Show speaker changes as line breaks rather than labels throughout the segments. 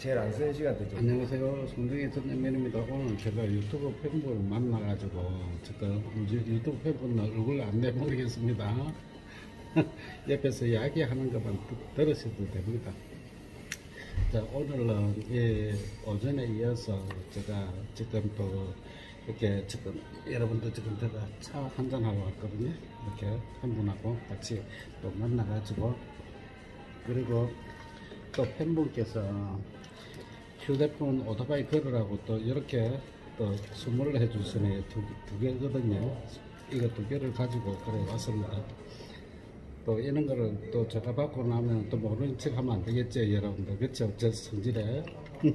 제일 안 쓰는 시간대죠.
안녕하세요. 송정희 전현민입니다. 오늘 제가 유튜브 팬분을 만나가지고 지금 유튜브 팬분 얼굴 안 내보내겠습니다. 옆에서 이야기하는 것만 들으셔도 됩니다. 자, 오늘은 오전에 이어서 제가 지금 또 이렇게 지금 여러분들 지금 제가 차 한잔하러 왔거든요. 이렇게 팬분하고 같이 또 만나가지고, 그리고 또 팬분께서 휴대폰 오토바이 걸으라고 또 이렇게 또 선물을 해주시네. 두 개거든요. 이거 두 개를 가지고 그래 왔습니다. 또 이런 거를 또 제가 받고 나면 또 모르는 척 하면 안 되겠죠, 여러분들. 그렇죠? 저 성질에.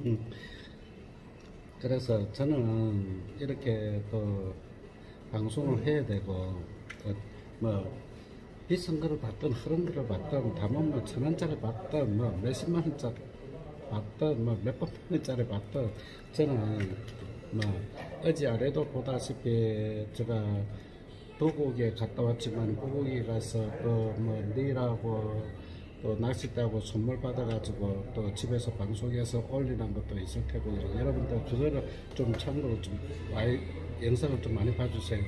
그래서 저는 이렇게 또 방송을 해야 되고, 뭐 비싼 거를 받든 그런 거를 받든, 담은 뭐 1,000원짜리 받든 뭐 몇십만 원짜리 받든 뭐 몇백 원짜리 받든, 저는 뭐 어제 아래도 보다시피 제가 도곡에 갔다 왔지만, 도곡에 가서 또 뭐 내일하고 또 낚싯대하고 선물 받아가지고 또 집에서 방송해서 올리는 것도 있을 테고요. 여러분들 그거를 좀 참고로 좀 많이 영상을 좀 많이 봐주세요.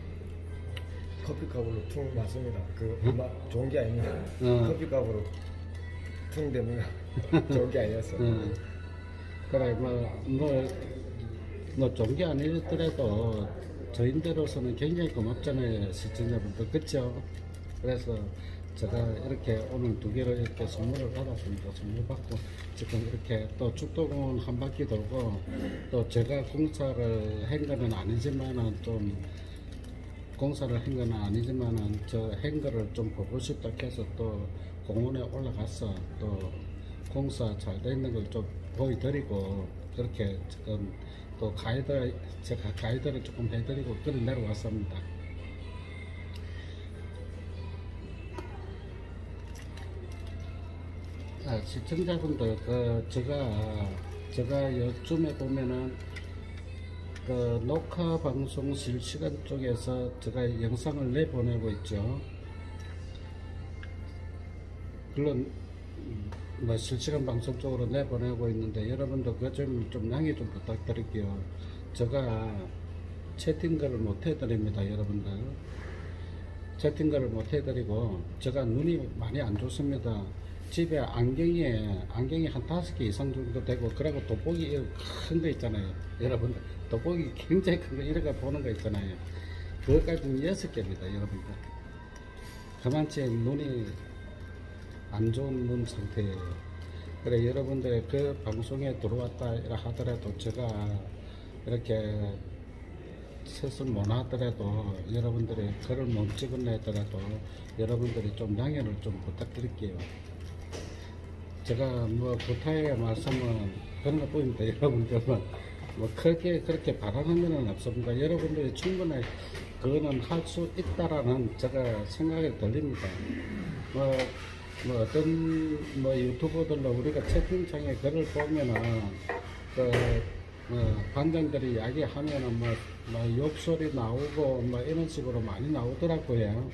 커피컵으로 퉁 맞습니다. 아마 좋은 게 아닙니다. 커피컵으로 퉁 됩니다. 좋은 게 아니었어.
그래, 뭐 좋은 게 아니더라도 저희들로서는 굉장히 고맙잖아요, 시청자분들. 그쵸? 그래서 제가 이렇게 오늘 두 개를 이렇게 선물을 받았습니다. 선물 받고 지금 이렇게 또 축도공원 한 바퀴 돌고, 또 제가 공사를 한 거는 아니지만은 저 한 거를 좀 보고 싶다 해서 또 공원에 올라가서 또 공사 잘 돼 있는 걸 좀 보여드리고, 그렇게 지금 또 제가 가이드를 조금 해드리고 그래 내려왔습니다. 시청자분들, 제가 요즘에 보면은 녹화 방송 실시간 쪽에서 제가 영상을 내보내고 있죠. 물론 뭐 실시간 방송 쪽으로 내보내고 있는데, 여러분들 그 점 좀 양해 좀 부탁드릴게요. 제가 채팅글을 못 해드립니다. 여러분들 채팅글을 못 해드리고, 제가 눈이 많이 안 좋습니다. 집에 안경이 한 5개 이상 정도 되고, 그리고 돋보기 큰 거 있잖아요. 여러분들 돋보기 굉장히 큰 거 이렇게 보는 거 있잖아요. 그것까지는 6개입니다. 여러분들 그만치 눈이 안 좋은 눈 상태예요. 그래, 여러분들 그 방송에 들어왔다 하더라도, 제가 이렇게 set을 못 하더라도, 여러분들이 글을 못 찍어내더라도 여러분들이 좀 양해를 좀 부탁드릴게요. 제가 뭐 부탁의 말씀은 그런 것 뿐입니다. 여러분들은 뭐 그렇게 바라는 것은 없습니다. 여러분들이 충분히 그거는 할 수 있다라는 제가 생각이 들립니다. 뭐 어떤 유튜버들로 우리가 채팅창에 글을 보면은 관장들이 이야기하면은 뭐 욕설이 나오고 뭐 이런 식으로 많이 나오더라고요.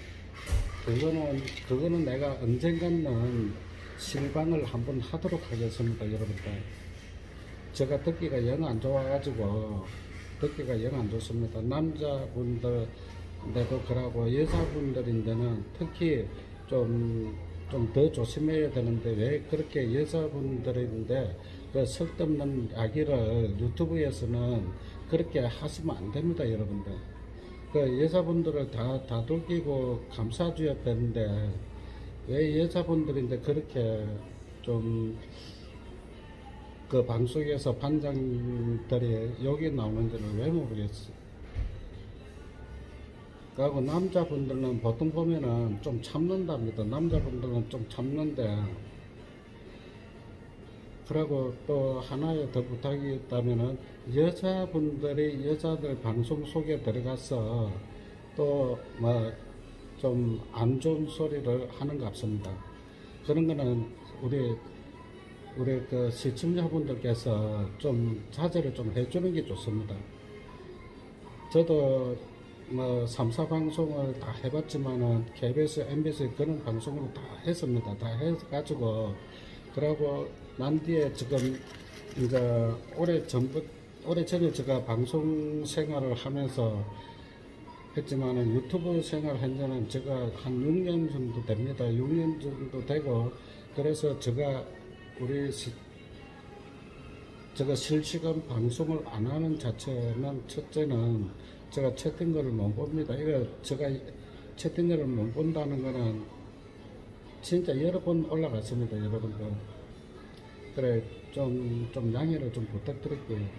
그거는 내가 언젠가는 실방을 한번 하도록 하겠습니다. 여러분들, 제가 듣기가 영 안 좋아가지고, 듣기가 영 안 좋습니다. 남자분들인데도 그러고 여자분들인데는 특히 좀 더 조심해야 되는데, 왜 그렇게 여자분들인데 그 쓸데없는 이야기를 유튜브에서는 그렇게 하시면 안 됩니다. 여러분들, 그 여자분들을 다 다독이고 감싸줘야 되는데, 왜 여자분들인데 그렇게 좀 그 방송에서 반장들이 욕이 나오는지는 왜 모르겠어. 그리고 남자분들은 보통 보면은 좀 참는답니다. 남자분들은 좀 참는데, 그리고 또 하나의 더 부탁이 있다면은, 여자분들이 여자들 방송 속에 들어가서 또 뭐 좀 안 좋은 소리를 하는 것 같습니다. 그런 거는 우리 그 시청자분들께서 좀 자제를 좀 해주는 게 좋습니다. 저도 뭐 3사 방송을 다 해봤지만은 KBS, MBC 그런 방송으로 다 했습니다. 다 해가지고, 그러고 난 뒤에 지금 이제 오래 전에 제가 방송 생활을 하면서 했지만은 유튜브 생활 한 지는 제가 한 6년 정도 됩니다. 6년 정도 되고, 그래서 제가 제가 실시간 방송을 안 하는 자체는, 첫째는 제가 채팅글을 못 봅니다. 이거 제가 채팅글을 못 본다는 거는 진짜 여러 번 올라갔습니다, 여러분들. 그래, 좀 양해를 좀 부탁드릴게요.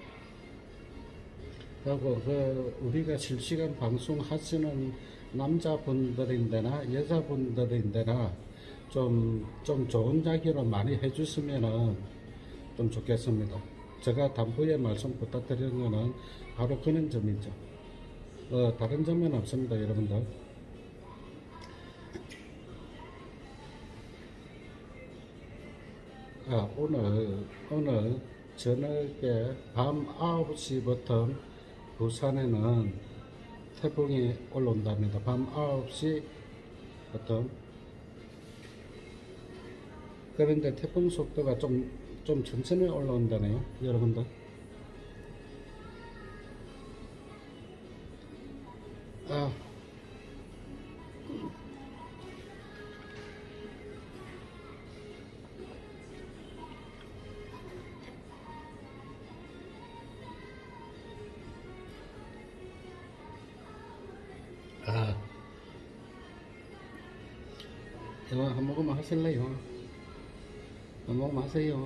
그리고 우리가 실시간 방송 하시는 남자분들인데나 여자분들인데나 좀 좋은 이야기로 많이 해주시면은 좀 좋겠습니다. 제가 당부의 말씀 부탁드리는 거는 바로 그런 점이죠. 다른 점은 없습니다, 여러분들. 오늘 저녁에 밤 9시부터 부산에는 태풍이 올라온답니다. 밤 9시부터. 그런데 태풍 속도가 좀 천천히 올라온다네요, 여러분들. 이거 한 모금만 하실래요? 한 모금 하세요.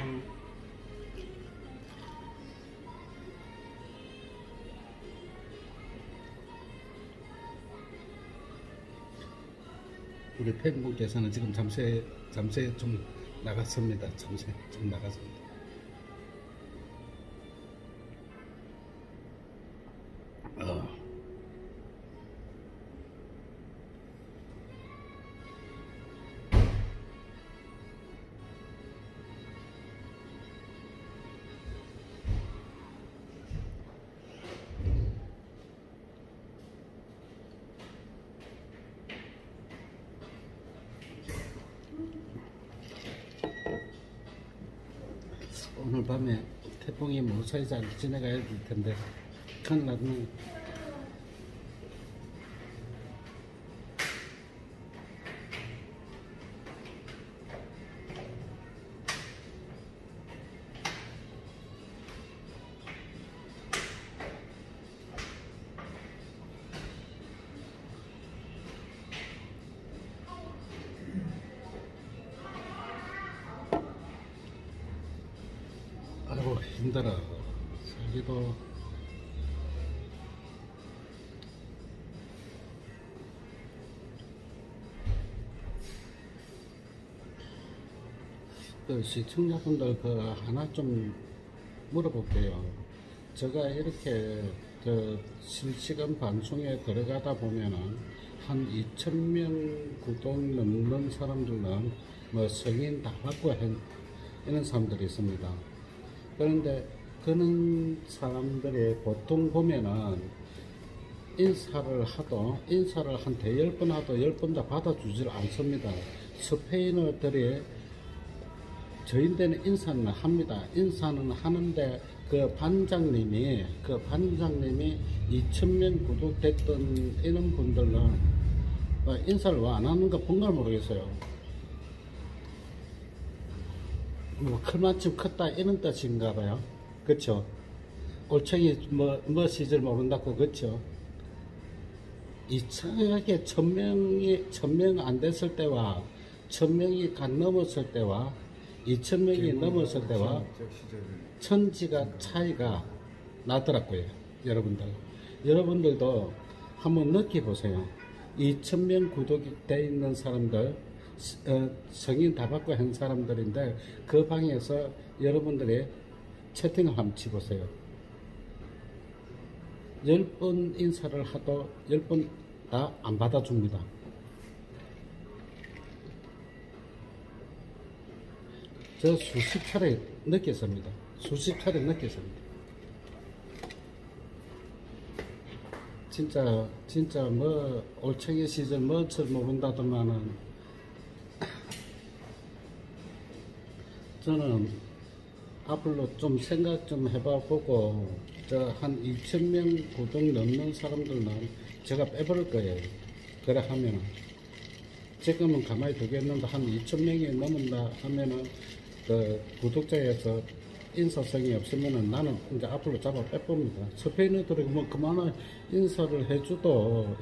우리 팬분께서는 지금 잠시 좀 나갔습니다. 잠시 좀 나갔습니다. 오늘 밤에 태풍이 무사히 잘 지나가야 될 텐데 큰일 났네. 아이고 힘들어. 살기도 시청자분들 하나 좀 물어볼게요. 제가 이렇게 실시간 방송에 들어가다 보면은 한 2,000명 구독 넘는 사람들은 뭐 성인 다 받고 이런 사람들이 있습니다. 그런데 그런 사람들이 보통 보면은 인사를 한 대열 번 하도 10번 다 받아주질 않습니다. 스페인어들이 저희한테는 인사는 합니다. 인사는 하는데 그 반장님이 2,000명 구독됐던 이런 분들은 인사를 왜 안 하는가 본가 모르겠어요. 뭐 클만큼 컸다 이런 뜻인가 봐요. 그쵸? 올챙이 뭐 시절 모른다고. 그쵸? 이상하게 1,000명 안 됐을 때와 1,000명이 간 넘었을 때와 2,000명이 넘었을 때와 천지가 차이가 나더라고요. 여러분들도 한번 느껴보세요. 2,000명 구독이 돼 있는 사람들, 성인 다 받고 한 사람들인데 그 방에서 여러분들이 채팅을 한번 치보세요. 10번 인사를 하도 10번 다 안 받아줍니다. 저 수십 차례 느꼈습니다. 진짜 뭐 올챙이 시절 뭐철 모른다더만은 저는 앞으로 좀 생각 좀 해봐 보고 저 한 2,000명 구독 넘는 사람들은 제가 빼버릴 거예요. 그래 하면은 지금은 가만히 두겠는데 한 2,000명이 넘는다 하면은 그 구독자에서 인사성이 없으면은 나는 이제 앞으로 잡아 빼봅니다. 스페인어들이 뭐 그만한 인사를 해주도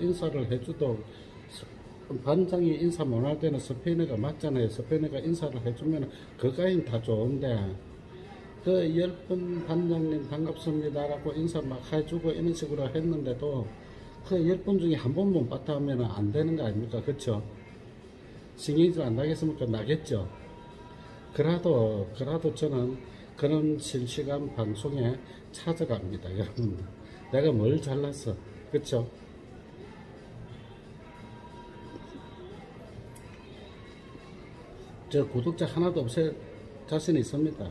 반장이 인사 못할 때는 스페인어가 맞잖아요. 스페인어가 인사를 해주면 그까진 다 좋은데 그 10번 반장님 반갑습니다라고 인사 막 해주고 이런 식으로 했는데도 그 10번 중에 한 번만 봤다 하면 안 되는 거 아닙니까? 그쵸? 신경질 안 나겠습니까? 나겠죠? 그래도 저는 그런 실시간 방송에 찾아갑니다. 여러분, 내가 뭘 잘났어. 그쵸? 저 구독자 하나도 없앨 자신이 있습니다.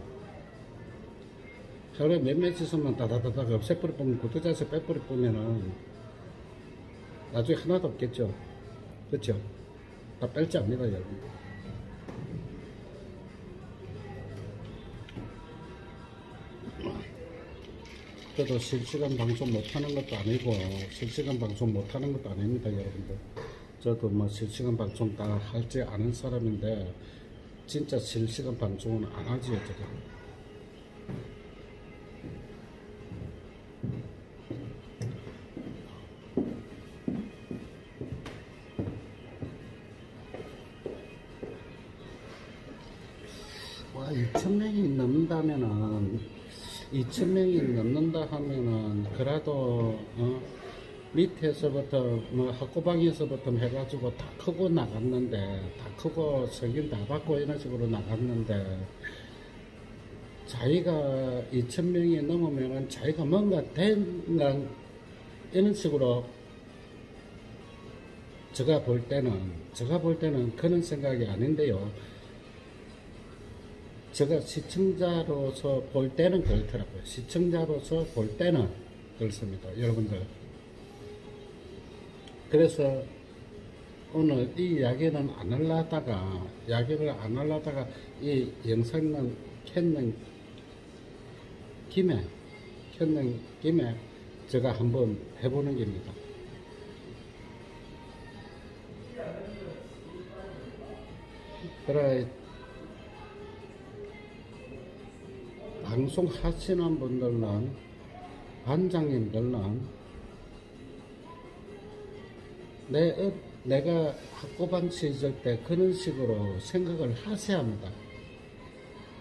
하루에 몇몇 있으면 다다다닥 없애버려 보면 구독자에서 빼버려 보면은 나중에 하나도 없겠죠. 그쵸? 다 뺄지 압니다, 여러분. 저도 실시간 방송 못하는 것도 아니고 실시간 방송 못하는 것도 아닙니다, 여러분들. 저도 뭐 실시간 방송 다 할지 아는 사람인데 진짜 실시간 방송은 안 하지요, 제가. 와, 2,000명이 넘는다 하면은 그래도 밑에서부터 뭐 학고방에서부터 해가지고 다 크고 나갔는데 다 크고 승인 다 받고 이런 식으로 나갔는데 자기가 2,000명이 넘으면은 자기가 뭔가 된가 이런 식으로 제가 볼 때는 그런 생각이 아닌데요. 제가 시청자로서 볼 때는 그렇더라고요. 시청자로서 볼 때는 그렇습니다, 여러분들. 그래서 오늘 이 이야기는 안 하려다가 이 영상만 켰는 김에 제가 한번 해보는 겁니다. 그래, 방송 하시는 분들은, 반장님들은 내가 학고방 시절 때 그런 식으로 생각을 하셔야 합니다.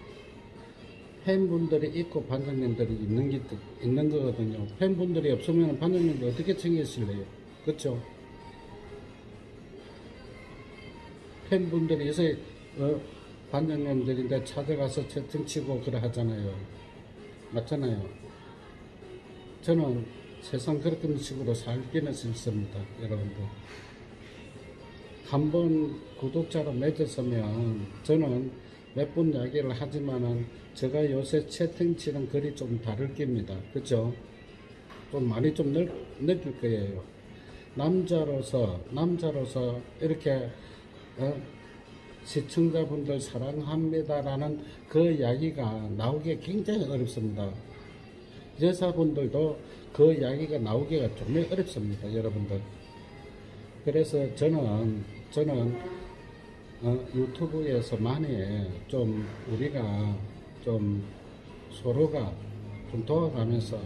팬분들이 있고 반장님들이 있는 거거든요. 팬분들이 없으면 반장님들 어떻게 챙기실래요? 그쵸? 팬분들이 있어야 반장님들인데 찾아가서 채팅치고 그래 하잖아요. 맞잖아요. 저는 세상 그런 식으로 살기는 싫습니다, 여러분들. 한번 구독자로 맺었으면 저는 몇 번 이야기를 하지만은 제가 요새 채팅치는 글이 좀 다를 겁니다. 그죠? 좀 많이 좀 느낄 거예요. 남자로서 이렇게 시청자분들 사랑합니다라는 그 이야기가 나오기 굉장히 어렵습니다. 여자분들도 그 이야기가 나오기가 좀 어렵습니다, 여러분들. 그래서 저는 유튜브에서 많이 좀 우리가 좀 서로가 좀 도와가면서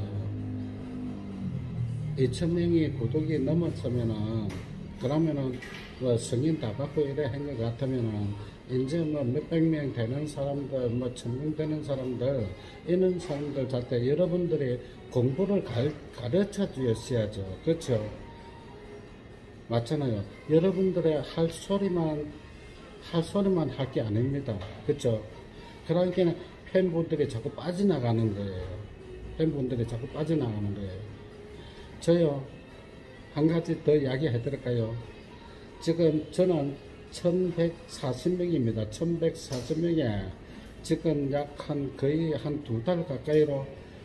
2,000명이 구독이 넘었으면은 그러면은 뭐 승인 다 받고 이래 한 것 같으면은 이제 뭐 몇백 명 되는 사람들, 뭐 1,000명 되는 사람들, 이런 사람들한테 여러분들이 공부를 가르쳐 주셔야죠. 그렇죠? 맞잖아요. 여러분들의 할 소리만 할 게 아닙니다. 그렇죠? 그러니까 팬분들이 자꾸 빠져나가는 거예요. 저요, 한 가지 더 이야기 해드릴까요? 지금 저는 1140명입니다. 1140명에 지금 거의 한 2달 가까이로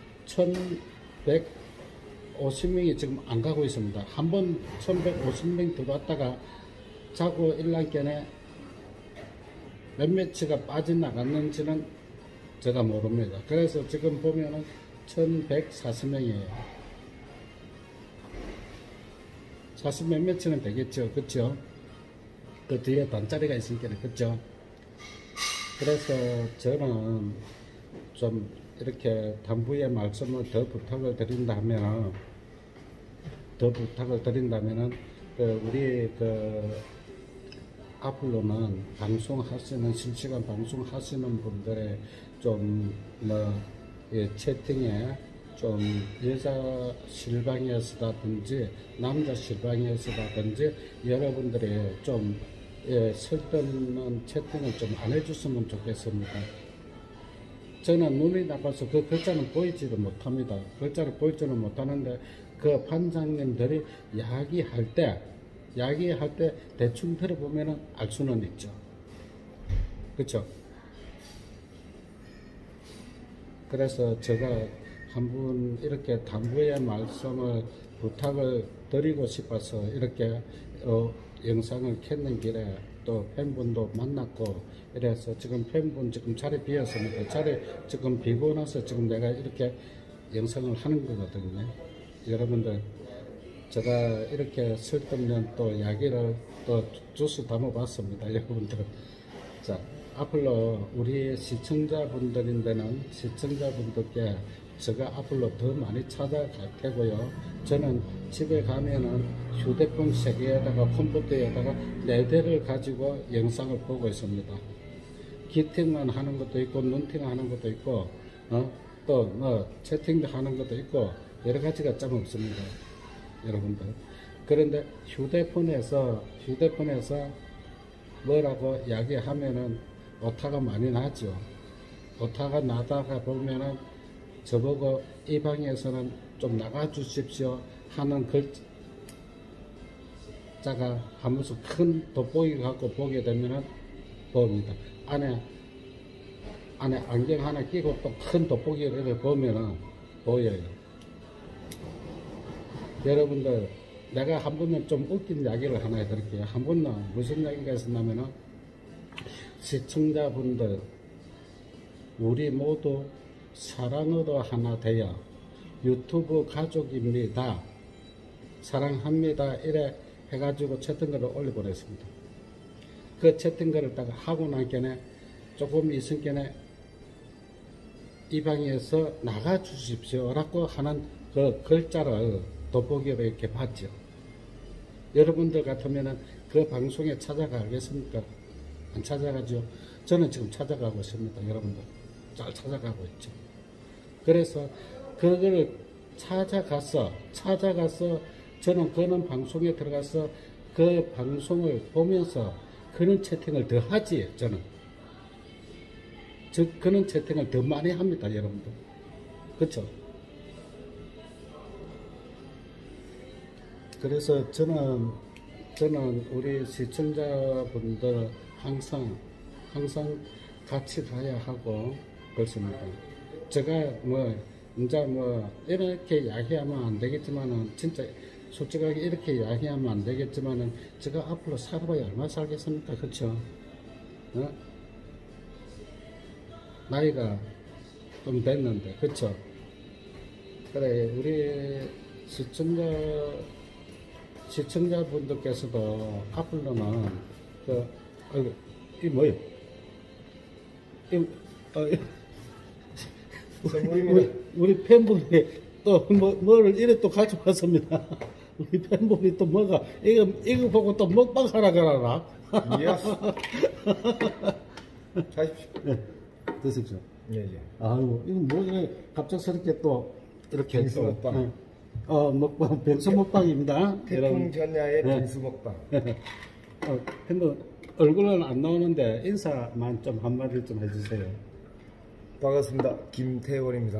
1150명이 지금 안 가고 있습니다. 한번 1150명 들어왔다가 자고 일날 견에 몇몇치가 빠져나갔는지는 제가 모릅니다. 그래서 지금 보면은 1140명이에요. 40 몇몇치는 되겠죠. 그쵸? 그 뒤에 반짜리가 있으니까, 그쵸? 그래서 저는 좀 이렇게 당부의 말씀을 더 부탁을 드린다면, 우리 앞으로는 방송하시는, 실시간 방송하시는 분들의 좀 채팅에 좀 여자 실방에서라든지 남자 실방에서라든지 여러분들이 좀 쓸데없는 채팅을 좀 안 해줬으면 좋겠습니다. 저는 눈이 나빠서 그 글자는 보이지를 못합니다. 글자를 보이지는 못하는데 그 반장님들이 이야기할 때 대충 들어보면 알 수는 있죠. 그쵸? 그래서 제가 한번 이렇게 당부의 말씀을 부탁을 드리고 싶어서 이렇게 영상을 켰는 길에 또 팬분도 만났고 이래서 지금 팬분 지금 자리 비었습니다. 자리 지금 비고 나서 지금 내가 이렇게 영상을 하는 거거든요. 여러분들 제가 이렇게 쓸데없는 또 이야기를 또 주스 담아봤습니다. 여러분들 자 앞으로 우리 시청자분들인데는 시청자분들께 제가 앞으로 더 많이 찾아갈 테고요. 저는 집에 가면은 휴대폰 3개에다가 컴퓨터에다가 4대를 가지고 영상을 보고 있습니다. 기팅만 하는 것도 있고 눈팅 하는 것도 있고 또 채팅도 하는 것도 있고 여러 가지가 참 없습니다. 여러분들 그런데 휴대폰에서 뭐라고 이야기하면은 오타가 많이 나죠. 오타가 나다가 보면은 저보고 이 방에서는 좀 나가 주십시오 하는 글자가 한 무슨 큰 돋보기 갖고 보게 되면은 봅니다. 안에 안경 하나 끼고 또 큰 돋보기를 보면은 보여요. 여러분들 내가 한 번은 좀 웃긴 이야기를 하나 해드릴게요. 한 번은 무슨 이야기가 있었냐면은 시청자분들 우리 모두 사랑으로 하나 되어 유튜브 가족입니다. 사랑합니다. 이래 해가지고 채팅글을 올려보냈습니다. 그 채팅글을 딱 하고 난께네 조금 있은께네 이 방에서 나가 주십시오 라고 하는 그 글자를 돋보기로 이렇게 봤죠. 여러분들 같으면은 그 방송에 찾아가겠습니까? 안 찾아가죠. 저는 지금 찾아가고 있습니다. 여러분들 잘 찾아가고 있죠. 그래서 그거를 찾아가서 저는 그런 방송에 들어가서 그 방송을 보면서 그런 채팅을 더 하지. 저는 그런 채팅을 더 많이 합니다. 여러분들 그렇죠? 그래서 저는 우리 시청자분들 항상 같이 가야 하고 그렇습니다. 제가 이제 이렇게 이야기하면 안 되겠지만은 진짜 솔직하게 이렇게 이야기하면 안 되겠지만은 제가 앞으로 살아봐야 얼마 살겠습니까? 그렇죠? 나이가 좀 됐는데 그렇죠? 그래 우리 시청자분들께서도 앞으로는 이 뭐예요? 우리 팬분이 또 뭐를 이래 또 가져왔습니다. 우리 팬분이 또 뭐가 이거 보고 또 먹방 하라 그러나?
이야. 자십시오.
네, 드십시오.
예.
아이고 이거 뭐 갑작스럽게 또 이렇게
빙수 먹방.
먹방 빙수 먹방입니다.
태풍 전야의 빙수 먹방.
팬분 얼굴은 안 나오는데 인사만 좀 한마디 좀 해주세요.
반갑습니다. 김태원입니다.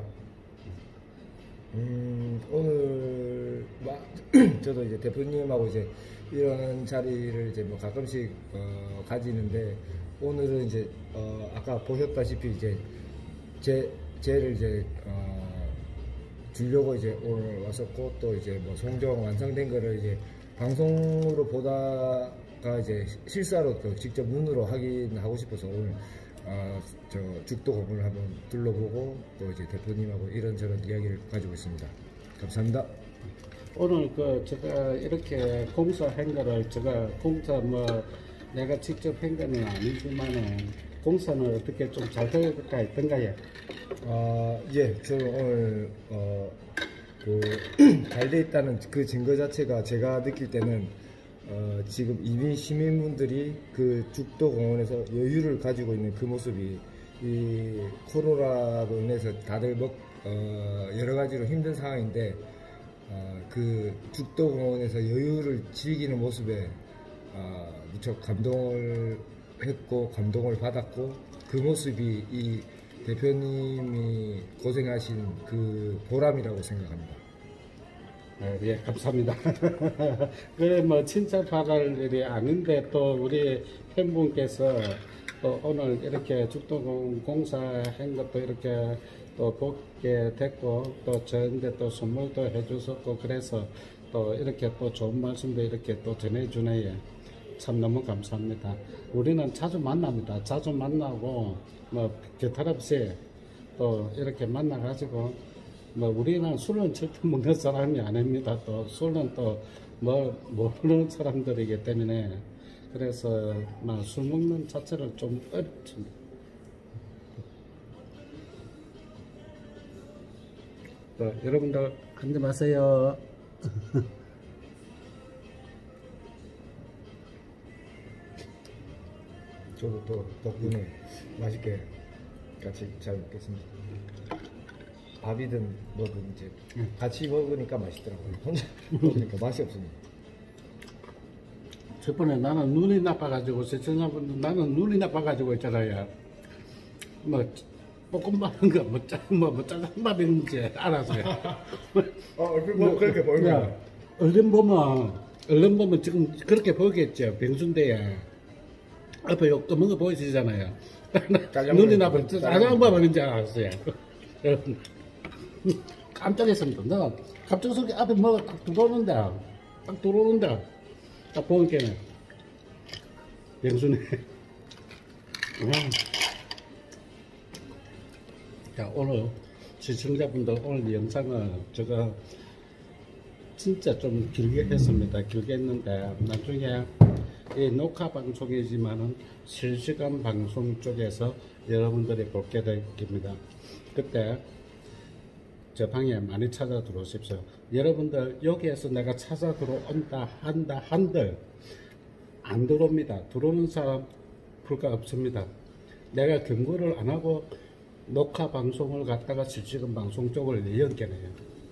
오늘 저도 이제 대표님하고 이제 이런 자리를 이제 가끔씩 가지는데 오늘은 이제 아까 보셨다시피 이제 제를 이제 주려고 이제 오늘 왔었고 또 이제 송정 완성된 거를 이제 방송으로 보다가 이제 실사로 또 직접 눈으로 확인하고 싶어서 오늘 저 죽도 공원을 한번 둘러보고 또 이제 대표님하고 이런저런 이야기를 가지고 있습니다. 감사합니다.
오늘 제가 이렇게 공사한 거를 제가 공사 내가 직접 한 거는 아니지만은 공사는 어떻게 좀 잘 될까 했던가요?
예, 저 오늘 잘 돼 있다는 그 증거 자체가 제가 느낄 때는 지금 이민 시민분들이 그 죽도 공원에서 여유를 가지고 있는 그 모습이 이 코로나로 인해서 다들 여러 가지로 힘든 상황인데 그 죽도 공원에서 여유를 즐기는 모습에 무척 감동을 했고 감동을 받았고 그 모습이 이 대표님이 고생하신 그 보람이라고 생각합니다.
예, 감사합니다. 그래, 칭찬받을 일이 아닌데, 또 우리 팬분께서 또 오늘 이렇게 죽도공 공사한 것도 이렇게 또 보게 됐고, 또 저한테 또 선물도 해주셨고, 그래서 또 이렇게 또 좋은 말씀도 이렇게 또 전해주네요. 참 너무 감사합니다. 우리는 자주 만납니다. 자주 만나고, 곁탈 없이 또 이렇게 만나가지고, 우리는 술은 절대 먹는 사람이 아닙니다. 또 술은 또 모르는 사람들이기 때문에 그래서 술 먹는 자체를 좀 어렵습니다. 여러분들 한잔 마세요.
저도 또 덕분에 맛있게 같이 잘 먹겠습니다. 밥이든 뭐든 이제 같이 먹으니까 맛있더라고요. 혼자 먹으니까 맛이 없습니다.
저번에 나는 눈이 나빠가지고 시청자분들 나는 눈이 나빠가지고 있잖아요. 볶음밥인 거 짜장밥인지 알았어요.
그렇게 보이면
얼른 보면 지금 그렇게 보겠죠. 병순대야 앞에 요 검은 거 보이시잖아요. 눈이 나빠 짜장밥인지 알았어요. 깜짝 놀랐습니다. 나 갑작스럽게 앞에 뭐가 딱 들어오는데 딱 보니까 병순이. 자, 오늘 시청자분들 오늘 영상을 제가 진짜 좀 길게 했습니다. 길게 했는데 나중에 이 녹화 방송이지만은 실시간 방송 쪽에서 여러분들이 보게 될 겁니다. 그때 저 방에 많이 찾아 들어오십시오. 여러분들 여기에서 내가 찾아 들어온다 한들 안 들어옵니다. 들어오는 사람 불가 없습니다. 내가 경고를 안 하고 녹화 방송을 갖다가 실시간 방송 쪽을 연결해요.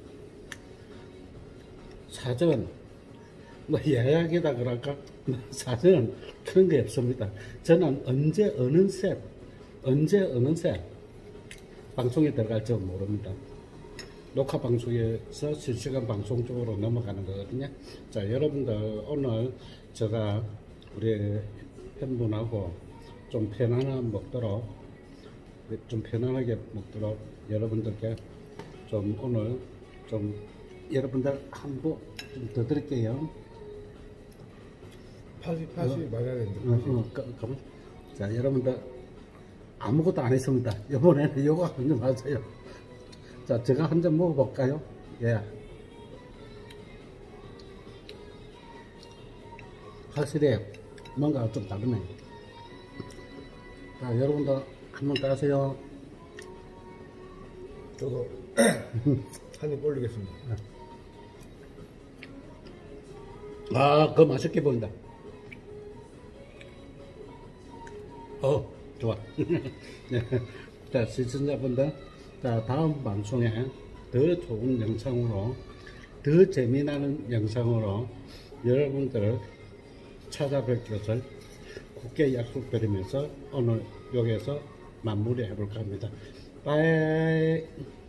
사전 예약이다 그럴까? 사전 그런 게 없습니다. 저는 언제 어느 셋 방송에 들어갈지 모릅니다. 녹화 방송에서 실시간 방송 쪽으로 넘어가는 거거든요. 자, 여러분들 오늘 제가 우리 팬분하고 좀 편안하게 먹도록 여러분들께 좀 오늘 좀 여러분들 한 번 좀 더 드릴게요.
팥이 맞아야 되는데.
자, 여러분들 아무것도 안 했습니다. 이번에는 요거 한 잔 마세요. 자, 제가 한 잔 먹어볼까요? 예. 확실히 뭔가 좀 다르네. 자, 여러분들 한번 따세요.
저도 한입 올리겠습니다.
그거 맛있게 보인다. 좋아. 네. 자, 시청자분들, 자, 다음 방송에 더 좋은 영상으로, 더 재미나는 영상으로 여러분들을 찾아뵐 것을 굳게 약속드리면서 오늘 여기에서 마무리 해볼까 합니다. 바이.